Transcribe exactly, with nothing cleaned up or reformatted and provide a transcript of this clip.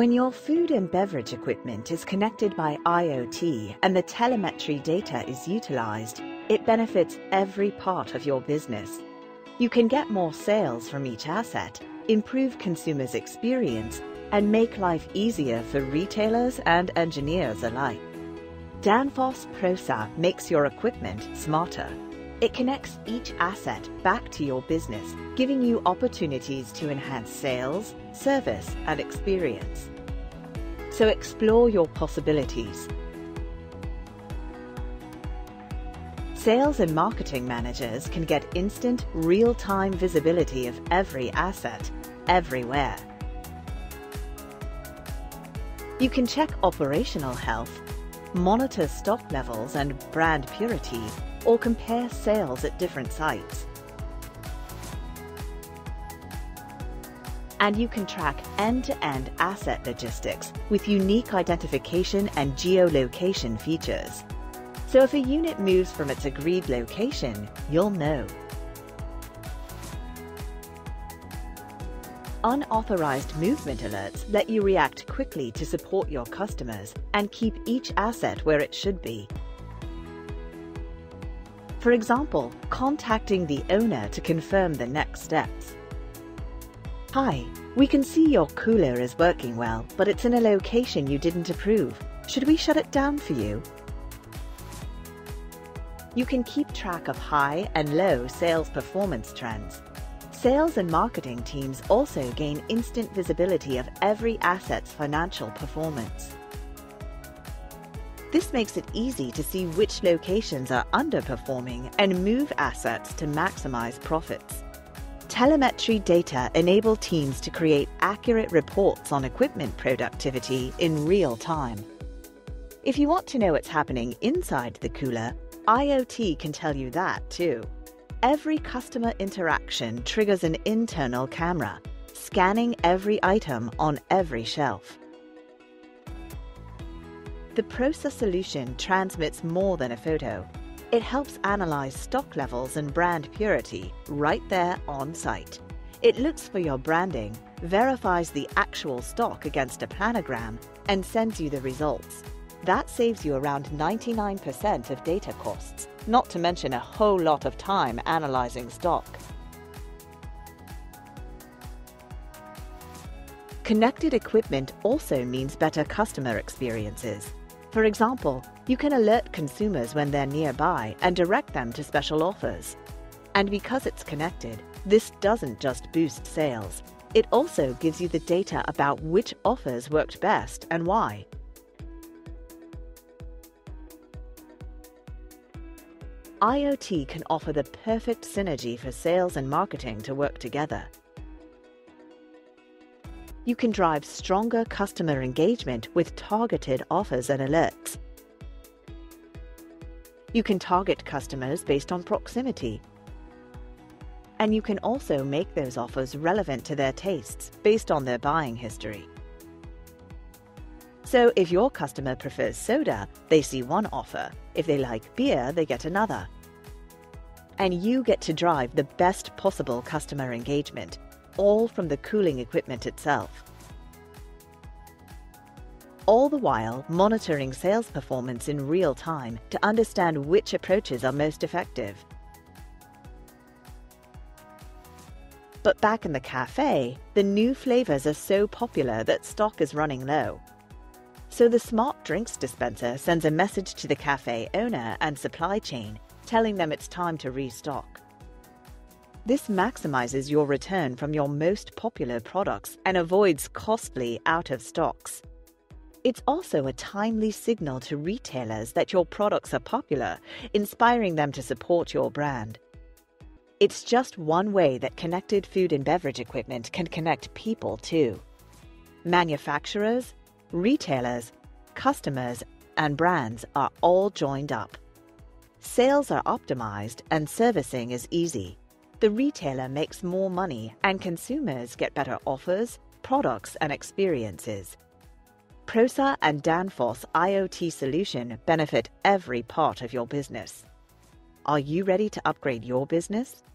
When your food and beverage equipment is connected by IoT and the telemetry data is utilized, it benefits every part of your business. You can get more sales from each asset, improve consumers' experience, and make life easier for retailers and engineers alike. Danfoss Prosa makes your equipment smarter. It connects each asset back to your business, giving you opportunities to enhance sales, service, and experience. So explore your possibilities. Sales and marketing managers can get instant, real-time visibility of every asset, everywhere. You can check operational health, monitor stock levels and brand purity, or compare sales at different sites. And you can track end-to-end asset logistics with unique identification and geolocation features. So if a unit moves from its agreed location, you'll know. Unauthorized movement alerts let you react quickly to support your customers and keep each asset where it should be. For example, contacting the owner to confirm the next steps. Hi, we can see your cooler is working well, but it's in a location you didn't approve. Should we shut it down for you? You can keep track of high and low sales performance trends. Sales and marketing teams also gain instant visibility of every asset's financial performance. This makes it easy to see which locations are underperforming and move assets to maximize profits. Telemetry data enable teams to create accurate reports on equipment productivity in real time. If you want to know what's happening inside the cooler, IoT can tell you that too. Every customer interaction triggers an internal camera, scanning every item on every shelf. The Prosa solution transmits more than a photo. It helps analyze stock levels and brand purity right there on site. It looks for your branding, verifies the actual stock against a planogram, and sends you the results. That saves you around ninety-nine percent of data costs, not to mention a whole lot of time analyzing stock. Connected equipment also means better customer experiences. For example, you can alert consumers when they're nearby and direct them to special offers. And because it's connected, this doesn't just boost sales. It also gives you the data about which offers worked best and why. IoT can offer the perfect synergy for sales and marketing to work together. You can drive stronger customer engagement with targeted offers and alerts. You can target customers based on proximity. And you can also make those offers relevant to their tastes based on their buying history. So if your customer prefers soda, they see one offer. If they like beer, they get another. And you get to drive the best possible customer engagement, all from the cooling equipment itself. All the while monitoring sales performance in real time to understand which approaches are most effective. But back in the cafe, the new flavors are so popular that stock is running low. So the smart drinks dispenser sends a message to the cafe owner and supply chain, telling them it's time to restock. This maximizes your return from your most popular products and avoids costly out-of-stocks. It's also a timely signal to retailers that your products are popular, inspiring them to support your brand. It's just one way that connected food and beverage equipment can connect people too. Manufacturers, retailers, customers, and brands are all joined up. Sales are optimized and servicing is easy. The retailer makes more money and consumers get better offers, products, and experiences. Prosa and Danfoss IoT solution benefit every part of your business. Are you ready to upgrade your business?